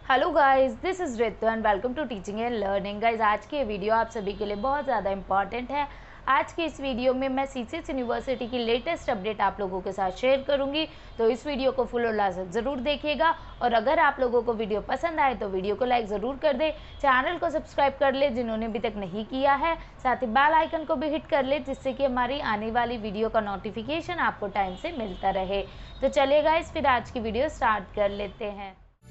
Hello guys, this is Ritu and welcome to teaching and learning. Guys, आज की ये video आप सभी के लिए बहुत ज़्यादा इंपॉर्टेंट है। आज की इस वीडियो में मैं सीसीएस यूनिवर्सिटी की लेटेस्ट अपडेट आप लोगों के साथ शेयर करूंगी, तो इस वीडियो को फुल और लास्ट ज़रूर देखिएगा। और अगर आप लोगों को वीडियो पसंद आए तो वीडियो को लाइक ज़रूर कर दे, चैनल को सब्सक्राइब कर ले जिन्होंने अभी तक नहीं किया है, साथ ही बेल आइकन को भी हिट कर ले जिससे कि हमारी आने वाली वीडियो का नोटिफिकेशन आपको टाइम से मिलता रहे। तो चलिए गाइस, फिर आज की वीडियो स्टार्ट कर लेते हैं।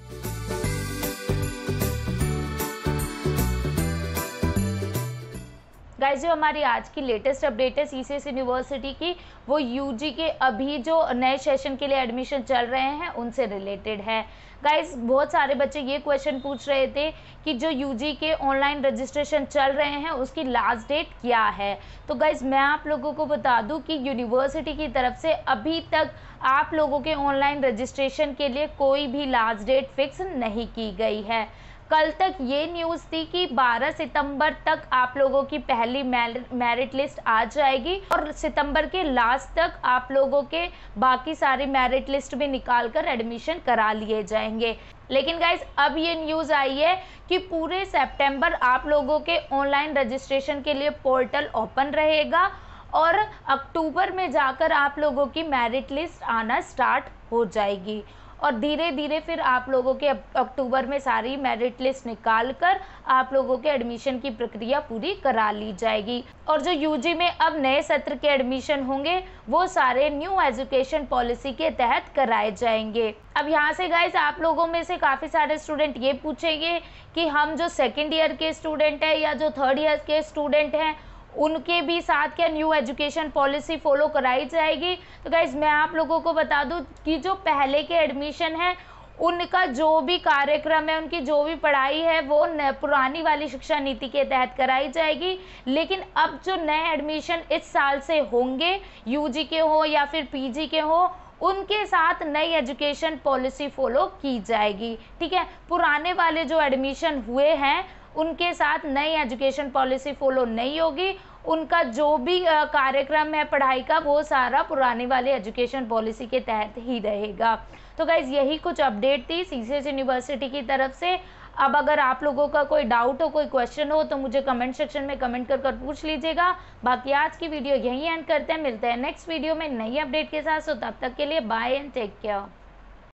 गाइस, जो हमारी आज की लेटेस्ट अपडेट है सीसीएस यूनिवर्सिटी की, वो यूजी के अभी जो नए सेशन के लिए एडमिशन चल रहे हैं उनसे रिलेटेड है। गाइस, बहुत सारे बच्चे ये क्वेश्चन पूछ रहे थे कि जो यूजी के ऑनलाइन रजिस्ट्रेशन चल रहे हैं उसकी लास्ट डेट क्या है। तो गाइस, मैं आप लोगों को बता दूं कि यूनिवर्सिटी की तरफ से अभी तक आप लोगों के ऑनलाइन रजिस्ट्रेशन के लिए कोई भी लास्ट डेट फिक्स नहीं की गई है। कल तक ये न्यूज़ थी कि 12 सितंबर तक आप लोगों की पहली मेरिट लिस्ट आ जाएगी और सितंबर के लास्ट तक आप लोगों के बाकी सारी मेरिट लिस्ट भी निकाल कर एडमिशन करा लिए जाएंगे। लेकिन गाइज, अब ये न्यूज़ आई है कि पूरे सितंबर आप लोगों के ऑनलाइन रजिस्ट्रेशन के लिए पोर्टल ओपन रहेगा और अक्टूबर में जाकर आप लोगों की मेरिट लिस्ट आना स्टार्ट हो जाएगी और धीरे धीरे फिर आप लोगों के अक्टूबर में सारी मेरिट लिस्ट निकाल कर आप लोगों के एडमिशन की प्रक्रिया पूरी करा ली जाएगी। और जो यूजी में अब नए सत्र के एडमिशन होंगे वो सारे न्यू एजुकेशन पॉलिसी के तहत कराए जाएंगे। अब यहाँ से गाइस, आप लोगों में से काफ़ी सारे स्टूडेंट ये पूछेंगे कि हम जो सेकेंड ईयर के स्टूडेंट हैं या जो थर्ड ईयर के स्टूडेंट हैं उनके भी साथ क्या न्यू एजुकेशन पॉलिसी फॉलो कराई जाएगी। तो गाइज, मैं आप लोगों को बता दूं कि जो पहले के एडमिशन है उनका जो भी कार्यक्रम है, उनकी जो भी पढ़ाई है वो पुरानी वाली शिक्षा नीति के तहत कराई जाएगी। लेकिन अब जो नए एडमिशन इस साल से होंगे, यूजी के हो या फिर पीजी के हो, उनके साथ नई एजुकेशन पॉलिसी फॉलो की जाएगी। ठीक है, पुराने वाले जो एडमिशन हुए हैं उनके साथ नई एजुकेशन पॉलिसी फॉलो नहीं होगी। उनका जो भी कार्यक्रम है पढ़ाई का वो सारा पुराने वाले एजुकेशन पॉलिसी के तहत ही रहेगा। तो गाइज, यही कुछ अपडेट थी सीसीएस यूनिवर्सिटी की तरफ से। अब अगर आप लोगों का कोई डाउट हो, कोई क्वेश्चन हो तो मुझे कमेंट सेक्शन में कमेंट कर पूछ लीजिएगा। बाकी आज की वीडियो यहीं एंड करते हैं, मिलते हैं नेक्स्ट वीडियो में नई अपडेट के साथ। सो तब तक के लिए बाय एंड टेक केयर।